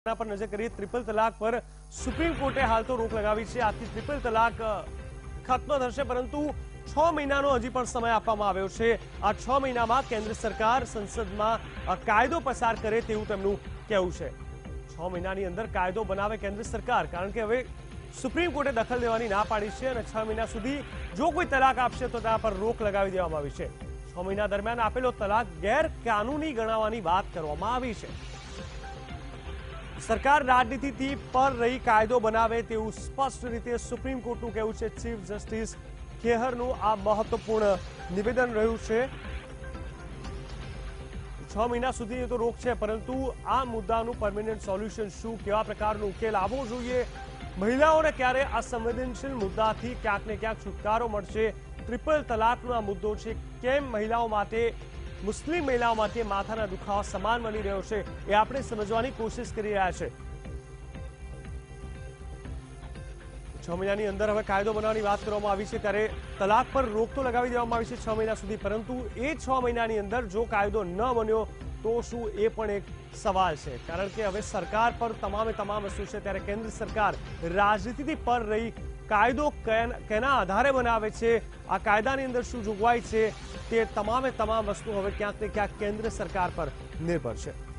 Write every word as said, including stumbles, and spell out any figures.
पर नजर करिए ट्रिपल तलाक पर सुप्रीम कोर्टे हाल तो रोक लगावी छे। आથી ट्रिपल तलाक खत्म થશે, પરંતુ છ મહિનાનો હજી પણ સમય આપવામાં આવ્યો છે। આ છ મહિનામાં કેન્દ્ર સરકાર સંસદમાં કાયદો પસાર કરે તેવું તેમનું કહેવું છે। છ મહિનાની અંદર કાયદો બનાવે કેન્દ્ર સરકાર, કારણ કે હવે સુપ્રીમ કોર્ટે દખલ દેવાની ના પાડી છે અને છ મહિના સુધી જો કોઈ તલાક આપશે તો તેના પર રોક લગાવી દેવામાં આવી છે। છ મહિના દરમિયાન આપેલો તલાક ગેરકાનૂની ગણાવવાની વાત કરવામાં આવી છે। सरकार राजनीति पर रही कायदो बनावे तेवुं स्पष्ट रीते सुप्रीम कोर्टनुं कहेवुं छे। चीफ जस्टिस खेहरनुं आ महत्वपूर्ण निवेदन रह्युं छे। छ महीना सुधी तो रोक छे, परंतु आ मुद्दानुं परमानेंट सोल्यूशन शुं, केवा प्रकारनो उकेल आवવો જોઈએ, महिलाओने क्यारे आ संवेदनशील मुद्दाथी क्यांक ने क्यांक छुटकारो मळशे। ट्रिपल तलाकनो आ मुद्दो छे, केम महिलाओ माटे मुस्लिम महिलाओं माटे माथाना दुखावा समान बनी रह्यो छे, ए आपणे समजवानी कोशिश करी रह्या छे। छ महीनानी अंदर हवे कायदो बनावવાની વાત કરવામાં આવી છે, ત્યારે તલાક પર રોક તો લગાવી દેવામાં આવી છે છ મહિના સુધી, પરંતુ એ છ મહિનાની અંદર જો કાયદો ન બન્યો તો શું, એ પણ એક સવાલ છે। કારણ કે હવે સરકાર પર તમામે તમામ વસ્તુ છે, ત્યારે કેન્દ્ર સરકાર રાજનીતિથી પર રહી કાયદો કેના આધારે બનાવે છે, આ કાયદાની અંદર શું જોગવાઈ છે, તે તમામે તમામ વસ્તુ હવે ક્યાંક ને ક્યાંક કેન્દ્ર સરકાર પર નિર્ભર છે।